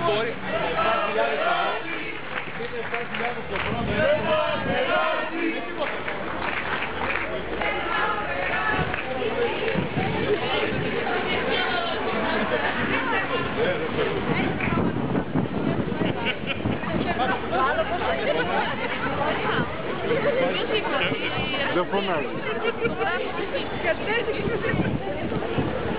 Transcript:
μπορεί. 7.000 ευρώ. Είναι 7.000 το πρώτο. Δεν φωνάζει.